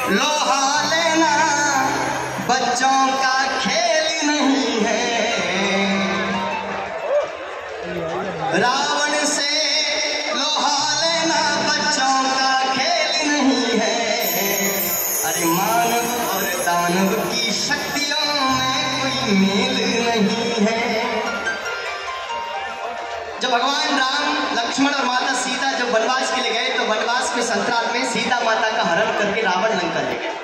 लोहा लेना बच्चों का खेल नहीं है। रावण से लोहा लेना बच्चों का खेल नहीं है। अरे मानव और दानव की शक्तियों में कोई मेल नहीं है। जब भगवान राम, लक्ष्मण और माता सीता जब वनवास के लिए गए तो वनवास में संतराल में सीता माता का हरण करके रावण लंका ले गया।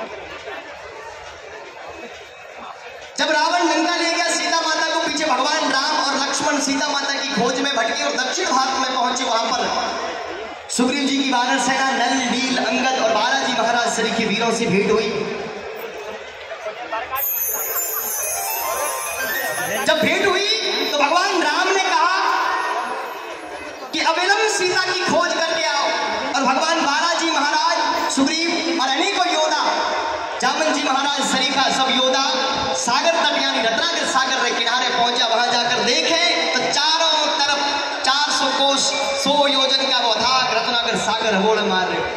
जब रावण लंका ले गया सीता माता को, पीछे भगवान राम और लक्ष्मण सीता माता की खोज में भटके और दक्षिण भारत में पहुंचे। वहां पर सुग्रीव जी की वानर सेना नल, नील, अंगद और बालाजी महाराज सरी के वीरों से भेंट हुई। जब भेंट हुई तो भगवान राम ने कहा कि अविलंब सीता की खोज करके आओ। और भगवान बालाजी महाराज, सुग्रीव और अनेकों योद्धा, जामन जी महाराज, सरीखा, सब योद्धा सागर तट यानी रत्नाकर सागर के किनारे पहुंचा। वहां जाकर देखे तो चारों तरफ 400 कोस 100 योजन का वो अथाह रत्नाकर सागर होड़ मार रहे।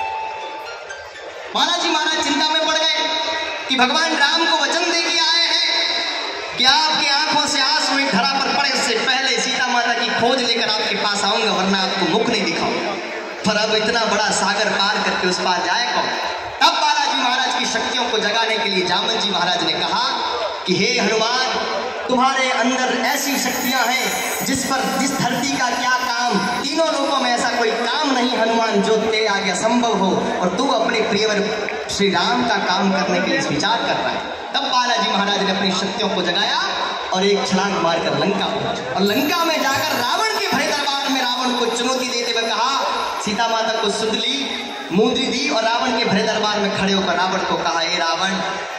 बालाजी महाराज चिंता में पड़ गए कि भगवान राम को वचन दे के आए हैं कि आपकी आंखों से आंसू एक धरा पर पड़े उससे पहले सीता माता की खोज लेकर आपके पास आऊंगा, वरना आपको मुख नहीं दिखाऊंगा। पर अब इतना बड़ा सागर पार करके उस पार जाए कौन? तब बालाजी महाराज की शक्तियों को जगाने के लिए जामन जी महाराज ने कहा कि हे हनुमान, तुम्हारे अंदर ऐसी शक्तियां हैं जिस धरती का क्या काम, तीनों लोगों में ऐसा कोई काम नहीं हनुमान जो तेरे आगे असंभव हो, और तू अपने प्रियवर श्री राम का काम करने के लिए विचार कर रहा है। तब बालाजी महाराज ने अपनी शक्तियों को जगाया और एक छलांग मारकर लंका पहुंचे। और लंका में जाकर रावण के भरे दरबार में रावण को चुनौती देते हुए कहा, सीता माता को सुंदली मुंदरी दी और रावण के भरे दरबार में खड़े होकर रावण को कहा, हे रावण,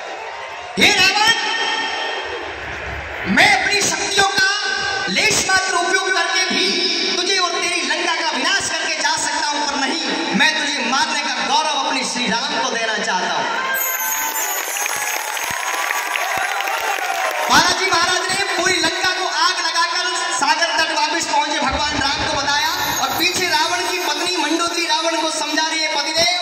मैं अपनी शक्तियों का लेश मात्र उपयोग करके भी तुझे और तेरी लंका का विनाश करके जा सकता हूं, पर नहीं, मैं तुझे मारने का गौरव अपने श्री राम को देना चाहता हूं। बालाजी महाराज ने पूरी लंका को आग लगाकर सागर तट वापस पहुंचे, भगवान राम को बताया। और पीछे रावण की पत्नी मंडोदरी रावण को समझा रही है, पतिदेव,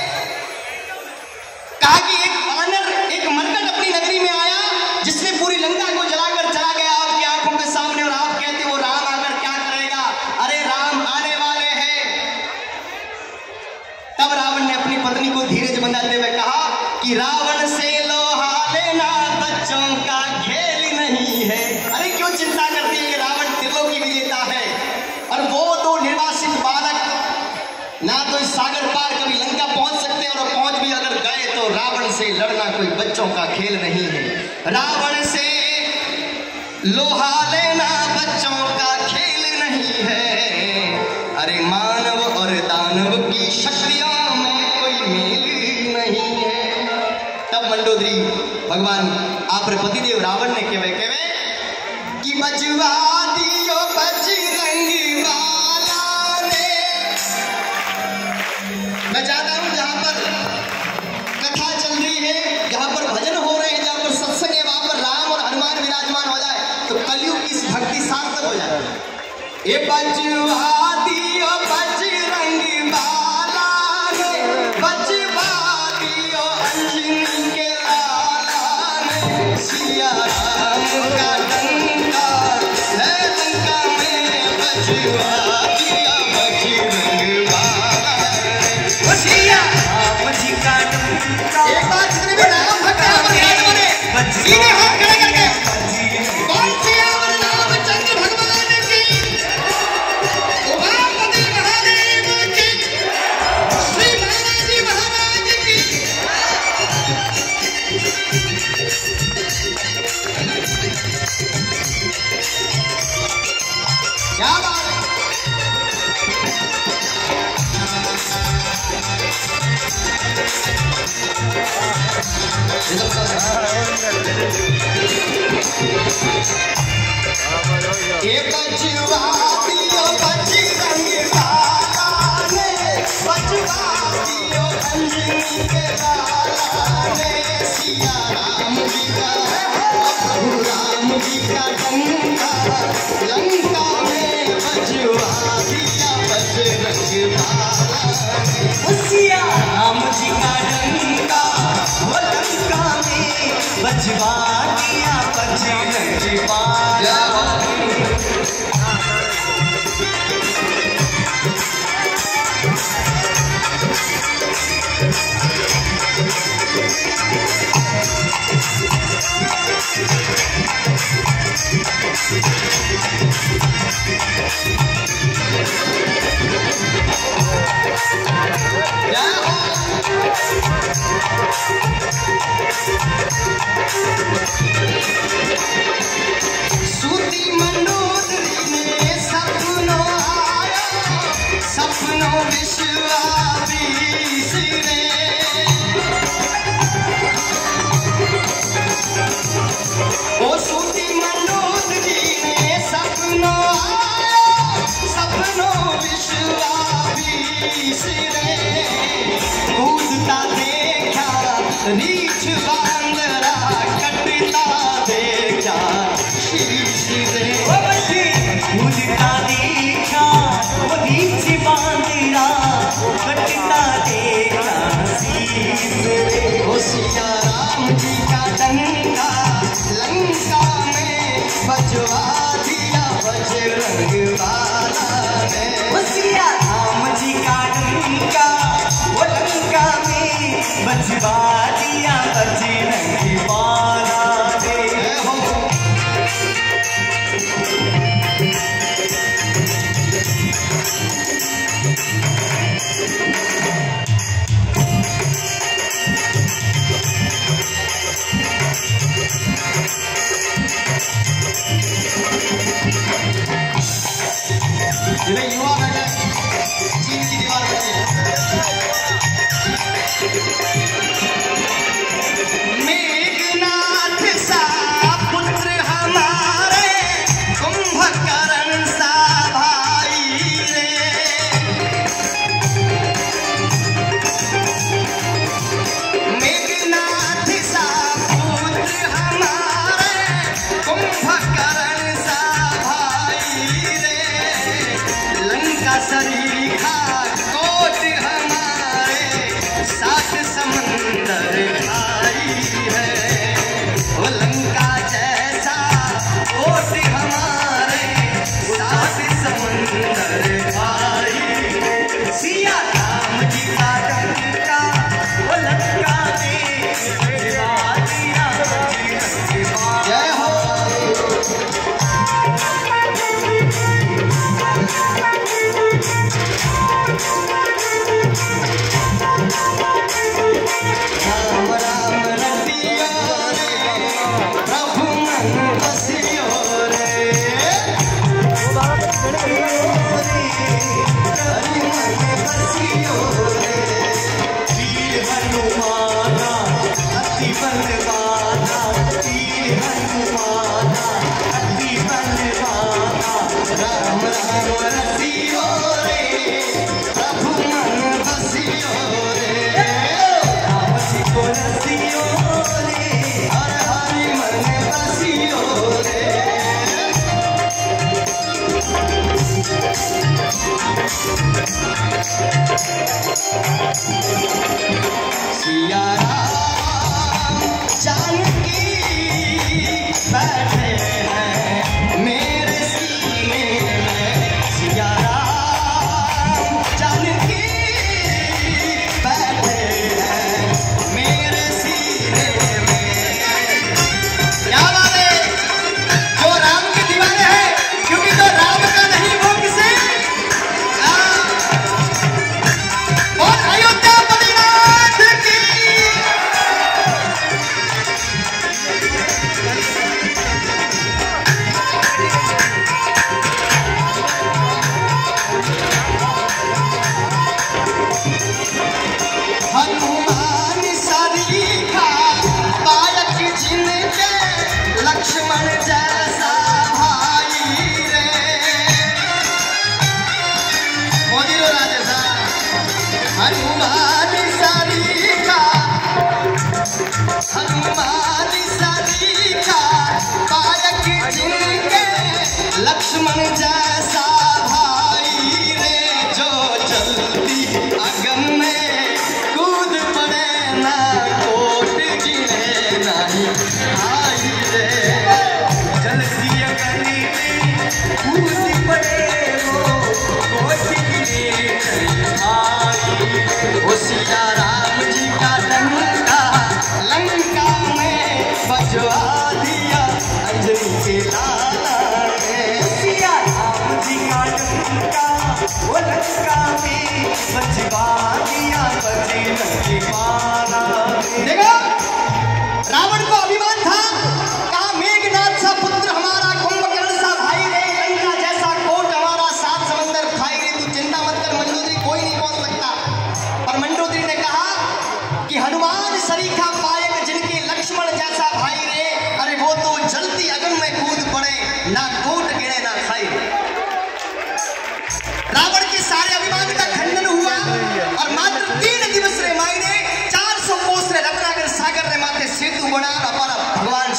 कहा कि एक वानर, एक मरकट अपनी नगरी में आया जिसने पूरी लंका को जलाकर चला गया आपकी आंखों के सामने, और आप कहते हो राम आकर क्या करेगा? अरे राम आने वाले हैं। तब रावण ने अपनी पत्नी को धीरज बंधाते हुए कहा कि रावण से लोहा लेना बच्चों का खेल नहीं है। अरे क्यों चिंता करती है? रावण त्रिलोकी विजेता है, और वो दो निर्वासित बालक ना तो इस सागर पार कभी लंका पहुंच सकते हैं, और पहुंच भी अगर गए तो रावण से लड़ना कोई बच्चों का खेल नहीं है। रावण से लोहा लेना बच्चों का खेल नहीं है। अरे मानव और दानव की शक्तियों में कोई मेल नहीं है। तब मंडोदरी भगवान आप पतिदेव रावण ने केवे कि बचवा दियो बजरंगी वाला ने। मैं चाहता हूं जहां पर कथा चल रही है, जहां पर भजन हो रहे हैं, जहां पर सत्संग है, वहां पर राम और हनुमान विराजमान हो जाए तो कलयुग की भक्ति सार्थक हो जाए। ए बचवा दियो बजरंगी वाला ने, बचवा दियो अंजनी के लाला ने। सिया राम का डंका है लंका में, बचवा दिया बजरंग वाला ने। सिया राम जी का डंका। एक बार जितने भी राम भक्त हैं बने सीधे हाथ खड़े करके कौन सी रामचंद्र भगवान की, उमापति महादेव की, श्री बालाजी महाराज की। क्या बात है? ये बचवा दियो बजरंगी वाला ने, बचवा दियो अंजनी के लाला ने। सिया राम जी का, प्रभु राम जी का डंका लंका में, बचवा दिया बजरंग वाला ने। सिया राम जी का डंका सूती मंडोदरी ने सपनों आया, सपनों विश्वास रे। ओ सूती मंडोदरी ने सपनों आया, सपनों विश्वास रे। कूदता देखा रीछ बांदरा, कटता देखा शीश रे। कूदता देखा वो रीछ बांदरा, कटता देखा शीश रे। ओ सिया राम जी का डंका लंका में बजवा दिया बजरंग वाला ने। ओ सिया राम जी का डंका वो लंका में बजवा दिया बजरंग वाला ने। युवा बैठा चीन की दीवार बची है। मेघनाथ सा पुत्र हमारे, कुंभकर्ण सा भाई रे। मेघनाथ सा पुत्र हमारे, कुंभकर्ण सा भाई रे। लंका सरीखा कोट हमारे, सात समंदर भाई है। वो लंका जैसा कोट हमारे, सात समंदर भाई। सिया राम जी का डंका वो लंका में बजवा दिया बजरंग वाला। जय हो। राम राम रतियो रे, प्रभु मन बसियो रे। हरि मन बसियो रे। वीर हनुमाना अति बलवाना, वीर हनुमाना अति बलवाना। राम राम रतियो रे, प्रभु मन बसियो रे। राम जी को रसियो रे, हर हरि मन बसियो रे। सिया राम जानकी बैठे हैं मेरे सीने में। सिया राम जानकी बैठे हैं मेरे सीने में। क्या बात है, जो राम के दीवाने हैं, क्योंकि जो राम का नहीं वो किसे। और अयोध्यापति नाथ की। हनुमान सरीखा बालक जिनके, लक्ष्मण जैसा भाई रे। मोदी रो राजे साहब। हनुमान सरीखा, हनुमान सरीखा बालक जिनके, लक्ष्मण जैसा भाई रे। जो जल्दी अगम में कूद पड़े ना, कोट गिरे नहीं आई रे। जल्दी अगली में कूद पड़े वो, कोट गिरे नहीं आई। ओ सिया राम जी का डंका लंका में बजवा दिया अंजनी के लाला ने। सिया राम जी का डंका वो लंका में बजवा दिया बजरंग वाला।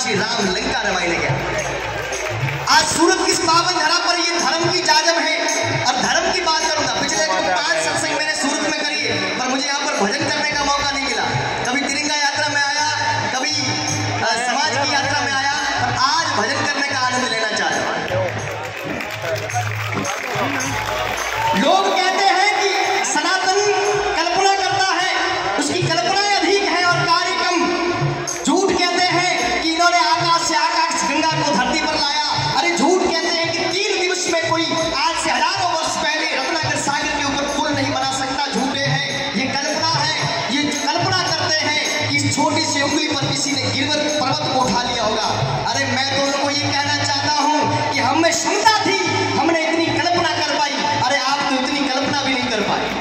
श्री राम लंका रमाने गया। आज सूरत की पावन धरा पर ये धर्म की जाजम है और धर्म की बात करूंगा। पिछले 5 सत्संग मैंने सूरत में करी है, पर मुझे यहाँ पर भजन करने का मौका नहीं मिला। कभी तिरंगा यात्रा में आया, कभी समाज की यात्रा में आया, और आज भजन करने का आनंद लेना चाहता हूँ। लोग कहते हैं कि सनातन कल्पना करता है, उसकी कल्पनाएं अधिक है और कार्य कम। झूठ कहते हैं कि इन्होंने आकाश से आकाश गंगा को धरती पर लाया। अरे झूठ कहते हैं कि 3 दिवस में कोई आज से हजारों वर्ष पहले रत्नाकर सागर के ऊपर पुल नहीं बना सकता। झूठे हैं, ये कल्पना है। ये जो कल्पना करते हैं कि इस छोटी सी उंगली पर किसी ने गिरवत पर्वत को उठा लिया होगा। अरे मैं तो उनको ये कहना चाहता हूँ कि हम में क्षमता थी, हमने इतनी कल्पना कर पाई। अरे आप तो इतनी कल्पना भी नहीं कर पाए।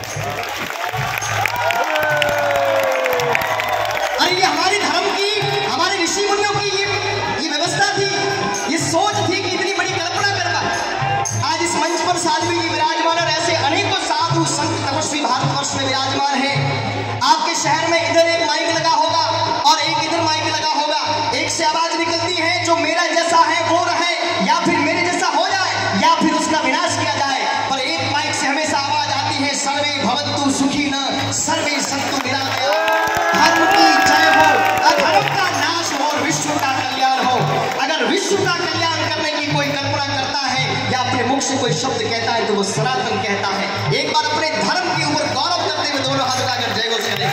अरे ये हमारे धर्म की, हमारे ऋषि मुनियों की ये व्यवस्था थी, ये सोच थी कि इतनी बड़ी कल्पना कर पाए। आज इस मंच पर साध्वी जी विराजमान और ऐसे अनेकों साधु संत तपस्वी भारतवर्ष में विराजमान हैं। आपके शहर में इधर एक माइक लगा होगा और एक इधर माइक लगा होगा। एक से आवाज निकलती है जो मेरा जैसा है वो रहे, या फिर मेरे जैसा हो जाए, या फिर उसका विनाश किया जाए। पर एक माइक से हमेशा आवाज आती है सर्वे भवन्तु सुखिनः सर्वे सन्तु निरामयाः। धर्म की जय हो, अधर्म का नाश हो और विश्व का कल्याण हो। अगर विश्व का कल्याण करने की कोई कल्पना करता है या अपने मुख से कोई शब्द कहता है तो वो सनातन कहता है। एक बार अपने धर्म के ऊपर गौरव करते हुए दोनों हाथ उठाकर जय घोष करें।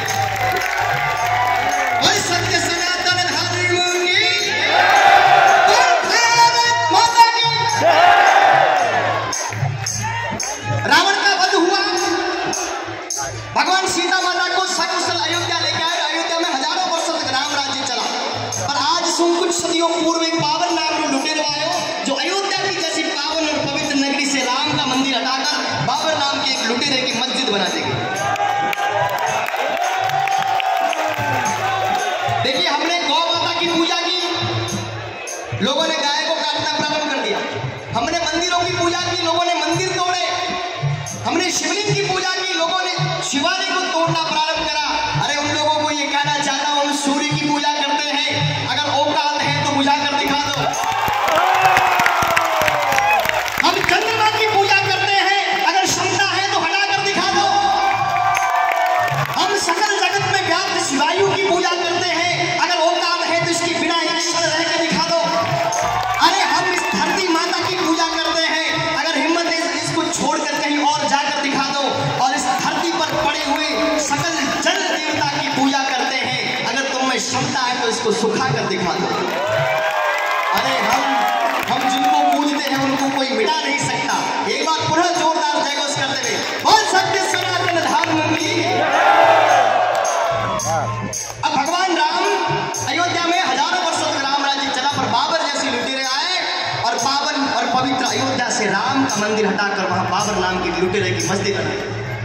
और सत्य सनातन धर्म की माता की। रावण का वध हुआ, भगवान सीता माता को सकुशल अयोध्या लेके आए। अयोध्या में हजारों वर्षों तक राम राज्य चला। पर आज कुछ सदियों पूर्व एक पावन नाम लुटेरा आयो जो अयोध्या की जैसी पावन और पवित्र नगरी से राम का मंदिर हटाकर बाबर नाम के एक लुटेरे की मस्जिद बना देगी। देखिए, हमने गौ माता की पूजा की, लोगों ने गाय को काटना प्रारंभ कर दिया। हमने मंदिरों की पूजा की, लोगों ने मंदिर तोड़े। हमने शिवलिंग की पूजा की, लोगों ने शिवालय को तोड़ना प्रारंभ करा। अरे उन लोगों को ये कहना चाहता हूं, सूर्य की पूजा करते हैं, अगर औकात है तो बुझाकर दिखा दो। हम चंद्रमा की पूजा करते हैं, अगर क्षमता है तो हटाकर दिखा दो। हम सकल जगत में व्याप्त शिवायु की पूजा करते हैं, अगर औकात है तो इसकी बिना एक क्षण रहकर दिखा दो। अरे हम इस धरती माता की पूजा करते हैं, अगर हिम्मत है इसको छोड़कर कहीं और जाकर दिखा दो। और इस धरती पर पड़े हुए सकल जल देवता की पूजा करते हैं, अगर तुम में क्षमता है तो इसको सुखा कर दिखा दो। अरे हम जिनको पूजते हैं उनको कोई मिटा नहीं सकता। एक बार पुनः जोरदार जय घोष करते हुए बोल सत्य सनातन धर्म की। अब भगवान राम अयोध्या में हजारों वर्षों तक राम राज्य चला, पर बाबर जैसे लुटेरे आए और पावन और पवित्र अयोध्या से राम का मंदिर हटाकर वहां बाबर नाम की लुटेरे की मस्जिद बनाई।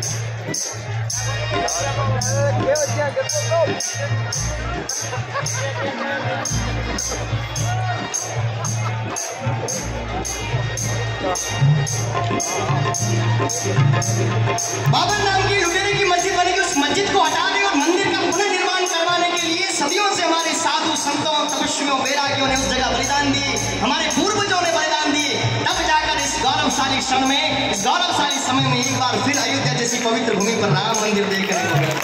बाबर नाम की लुटेरे की मस्जिद बनेगी। उस मस्जिद को हटाने और मंदिर का पुनर्निर्माण करवाने के लिए सदियों से हमारे साधु संतों तपस्वियों वैरागियों ने उस जगह बलिदान दिए, हमारे पूर्वजों ने बलिदान दिए। तब जाकर इस गौरवशाली क्षण में, इस गौरवशाली समय में एक बार फिर अयोध्या जैसी पवित्र भूमि पर राम मंदिर देखने को मिला।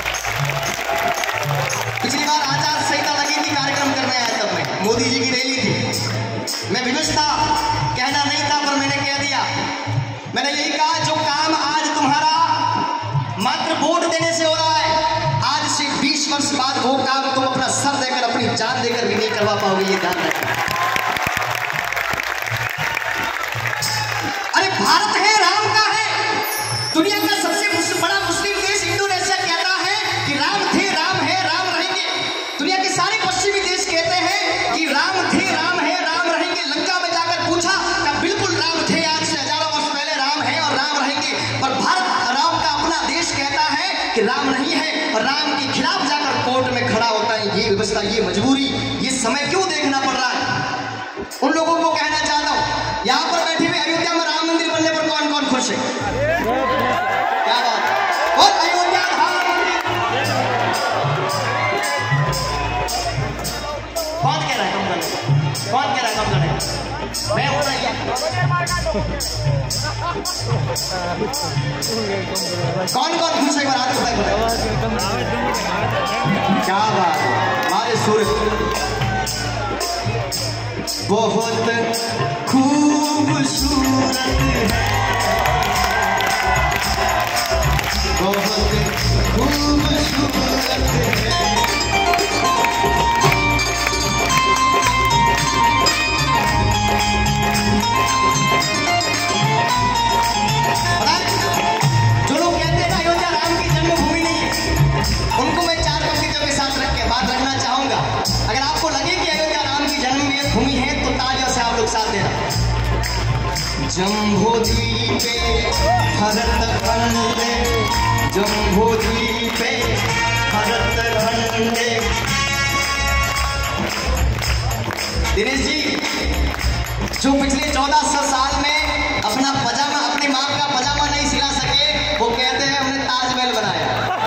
पिछली बार आचार संहिता लगी थी, कार्यक्रम करने आया तब मैं, मोदी जी की रैली थी। मैं विवश था, कहना नहीं था, पर मैंने कह दिया। मैंने यही कहा, जो काम आज तुम्हारा मात्र वोट देने से हो रहा है, आज से 20 वर्ष बाद वो काम तुम अपना सर देकर, अपनी जान देकर भी नहीं करवा पाओगे, ये ध्यान रखना। अरे भारत है, राम का है। दुनिया का सबसे बड़ा मुस्लिम देश इंडोनेशिया कहता है कि राम थे, राम है, राम रहेंगे। दुनिया के सारे पश्चिमी देश कहते हैं कि राम थे, राम है, राम रहेंगे। लंका में जाकर पूछा तब बिल्कुल राम थे, आज से हजारों वर्ष पहले राम है और राम रहेंगे। पर भारत राम का अपना देश कहता है कि राम नहीं है और राम के खिलाफ जाकर कोर्ट में खड़ा होता है। ये व्यवस्था, ये मजबूरी, ये समय क्यों देखना पड़ रहा है? उन लोगों को कहना चाहता हूं, यहाँ पर बैठे हुए अयोध्या में राम मंदिर बनने पर कौन कौन खुश है? क्या बात है? और अयोध्या धाम कौन कह रहा है? कौन कौन खुश है हाथ उठाए बताए। क्या बात है, हमारे सुर बहुत खूबसूरत है, बहुत खूबसूरत है। जो लोग कहते हैं ना अयोध्या राम की जन्मभूमि नहीं है, उनको मैं चार पंक्तियों के साथ रख के बात रखना चाहूंगा। अगर आपको लगे कि अयोध्या राम की जन्मभूमि है तो तालियों से आप लोग साथ देना। जम्बूद्वीपे भरतखंडे, जम्बूद्वीपे भरतखंडे। दिनेश जी, जो पिछले 1400 साल में अपना पजामा, अपनी माँ का पजामा नहीं सिला सके, वो कहते हैं हमने ताजमहल बनाया।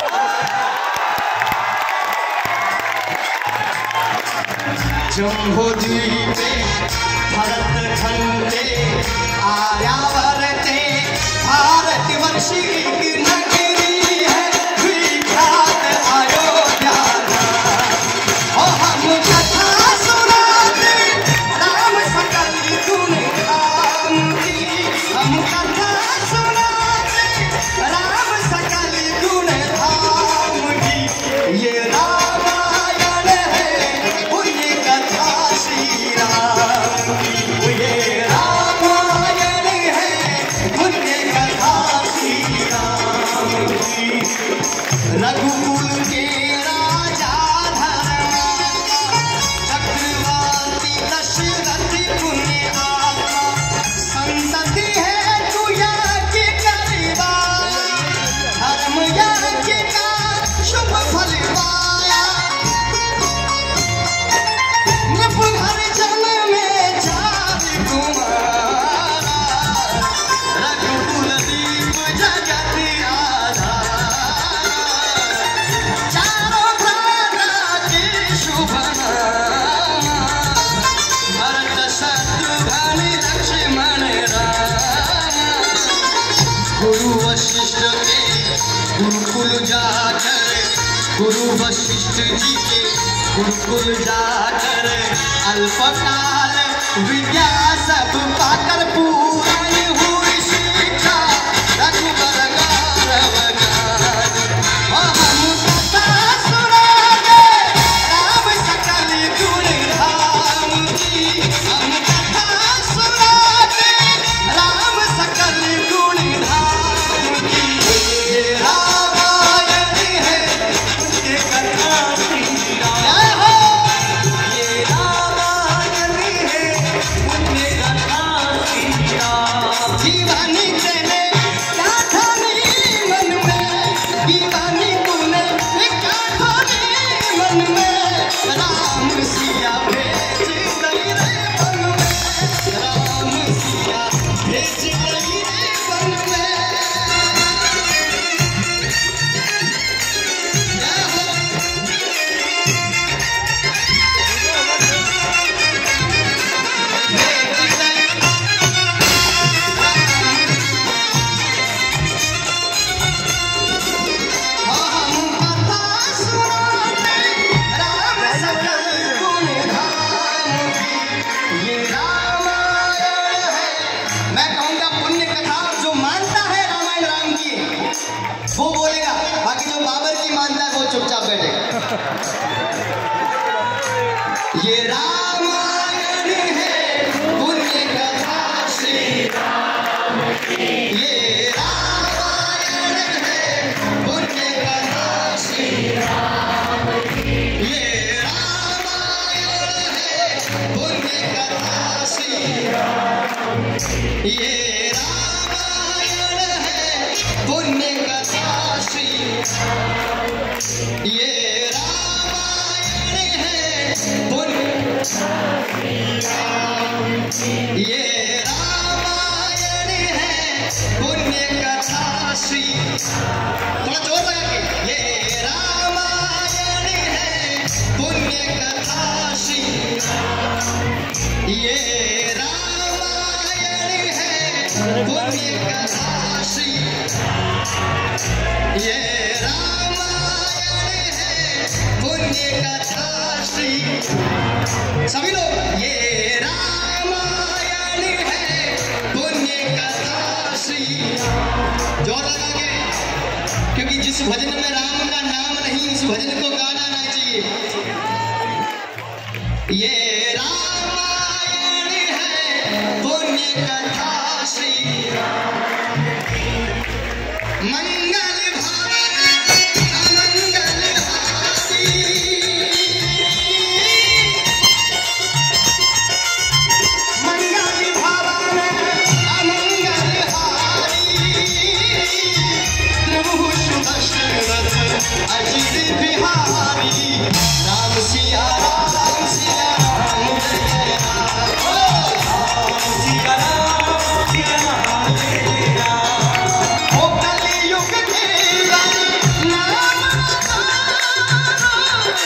जम्बूद्वीपे भरतखंडे, आर्यावर्ते भारतवर्ष की नगरी है, विख्यात अयोध्या। ओ हम कथा सुनाते राम सकल गुण धाम की, हम कथा सुनाते राम सकल गुण धाम की। ये रामायण है, ये कथा श्री राम की। ये रामायण है, ये कथा श्री राम की। रघुकुल के राजा धर्मात्मा, चक्रवर्ती दशरथ पुण्य आत्मा। संतति है तू यज्ञ करवाया, धर्म यज्ञ का शुभ फल पाया। निपुण जन में चार कुमारा, रघुकुल दीप जगत आधारा। चारों भ्राता के शुभ नाम, भरत शत्रुघ्न लक्ष्मण राम। गुरु वशिष्ठ के गुरुकुल जाकर, गुरु वशिष्ठ जी के गुरुकुल जाकर, अल्पकाल विद्या सब पाकर पूर्ण हुई शिक्षा, रघुबर गौरव गान। हम कथा सुनाते राम सकल गुण धाम की, हम कथा सुनाते राम सकल गुण धाम की। ये रामायण है, ये कथा श्री राम। जय हो। ये रामायण है, ये कथा श्री राम। दीवानी तेने क्या ठानी मन में, दीवानी तूने क्या ठानी मन में। राम सिया भेज दई रे वन में, राम सिया भेज दई रे वन में। जय हो। हम कथा सुनाते राम सकल गुण धाम की। ये रामायण है, मैं कहूँगा पुण्य कथा। जो मानता है रामायण राम की वो बोलेगा, बाकी जो बाबर की मानता है वो चुपचाप बैठेगा। ये रामायण है, पुण्य कथा श्री राम की। ये रामायण है, पुण्य कथा श्री राम की। ये रामायण है, पुण्य कथा श्री राम की। ये रामायण है, पुण्य कथा श्री राम की। ये रामायण है, पुण्य ये रामायण है, पुण्य कथा श्री। थोड़ा जोर लगा के, ये रामायण है, पुण्य कथा श्री। ये रामायण ये रामायण है पुण्य कथा श्री, सभी लोग, ये रामायण है पुण्य कथा श्री, जोर लगा के, क्योंकि जिस भजन में राम का नाम नहीं उस भजन को गा जाना चाहिए। ये रामायण है पुण्य कथा श्री, मंगल भावन अमंगल हारी, मंगल भावन अमंगल हारी, प्रभु सुदशरथ अजित बिहारी, राम सिया राम सिया राम जय राम, सिया राम सिया राम जय राम। ओ कलियुग केवल नाम आधार,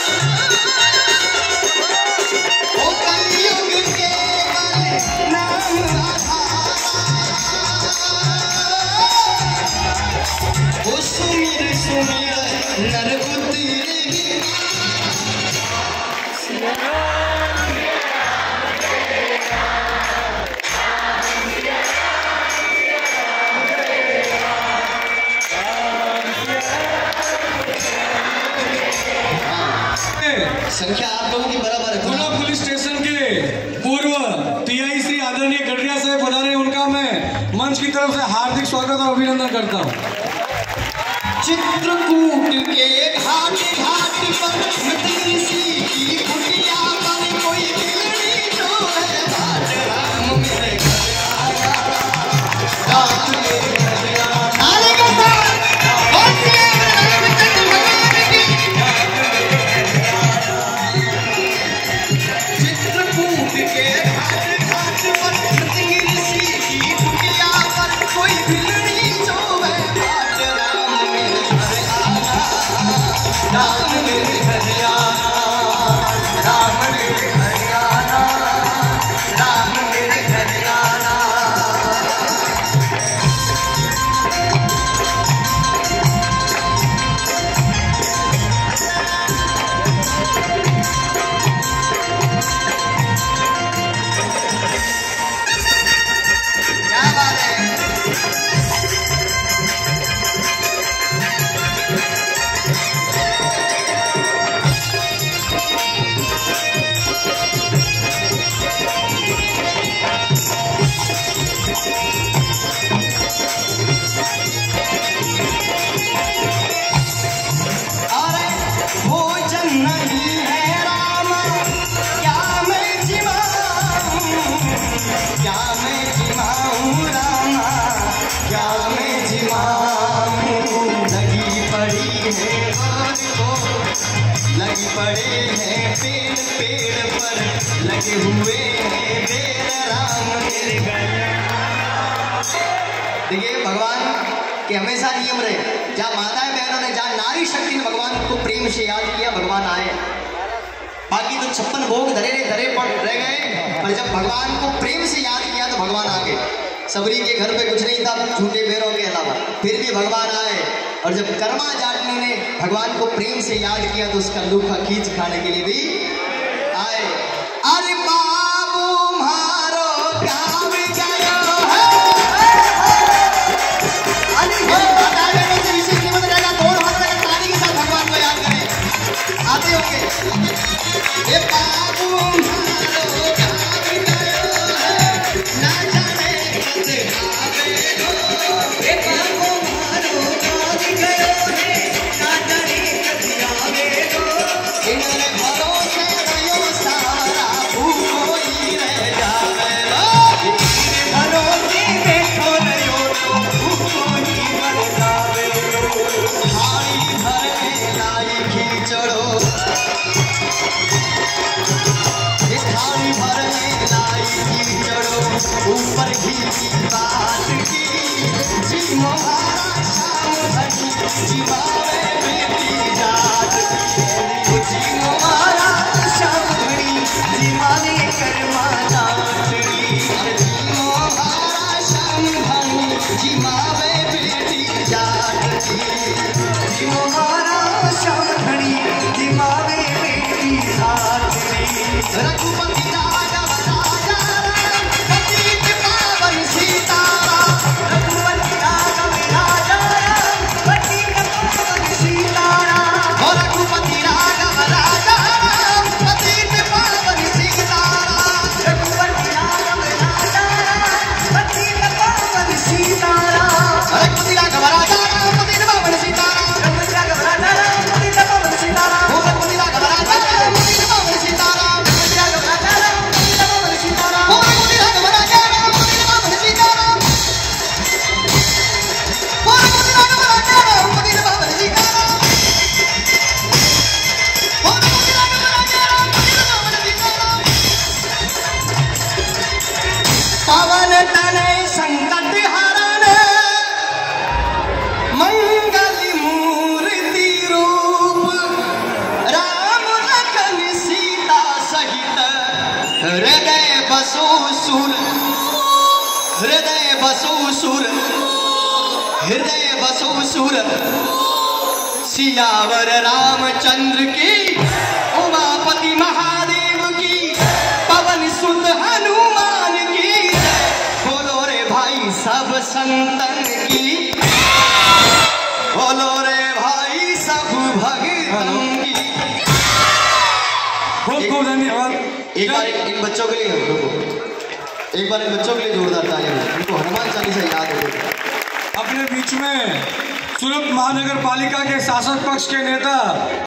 ओ कलियुग केवल नाम आधार, ओ सुमिर सुमिर नर उतरे, संख्या आप लोगों की बराबर है। गुना पुलिस स्टेशन के पूर्व टीआई श्री आदरणीय गढ़िया साहब पधारे, उनका मैं मंच की तरफ से हार्दिक स्वागत और अभिनंदन करता हूँ। चित्रकूट के घाट घाट पर मृत्यु ऋषि की कुटिया पर कोई बिगड़ी जो है घाट, राम मेरे घर आया, राम मेरे घर आया, नारे के साथ बोलिए रामचंद्र भगवान की। चित्रकूट के घाट घाट पर मृत्यु ऋषि की कुटिया पर कोई बिगड़ी जो है घाट, राम मेरे घर आया, राम मेरे घर आया, राम मेरे घर आया, राम मेरे घर आया। क्या बात है। अरे भोजन नहीं है राम, क्या मैं जिमाऊं, क्या मैं जिमाऊं रामा, क्या मैं जिमाऊं। लगी पड़ी है और को, लगी पड़े हैं पेड़ पेड़ पर, लगे हुए हैं बेर, राम मेरे घर। देखिए भगवान के हमेशा नियम रहे, जहाँ माताएं बहनों ने, जहाँ नारी शक्ति ने भगवान को प्रेम से याद किया, भगवान आए। बाकी तो 56 भोग धरे पड़ रह गए, पर जब भगवान को प्रेम से याद किया तो भगवान आ गए। सबरी के घर पे कुछ नहीं था झूठे बेरों के अलावा, फिर भी भगवान आए। और जब कर्मा जाटनी ने भगवान को प्रेम से याद किया तो उसका लूखा खींच खाने के लिए भी आए। अरे बाबू मारो काम गयो है, विशेष निबंध रहेगा, दौड़ हाथ रहेगा, ताली के साथ भगवान को याद करें। आते होंगे ये बाबू मारो काम गयो है, ना जाने कब आवे हो, ये बाबू मारो काम गयो है, ना जाने कब आवे हो। इन्होंने भरोसे बसो सुर, हृदय बसो सुर, सियावर रामचंद्र की, उमापति महादेव की, पवन सुत हनुमान की, बोलो रे भाई सब संतन की, बोलो रे भाई सब भगतन की। बहुत बहुत धन्यवाद। एक बार इन बच्चों के लिए, एक बार इन बच्चों के लिए जोरदार तालियां, इनको हनुमान चालीसा याद हो। अपने बीच में सूरत महानगर पालिका के शासक पक्ष के नेता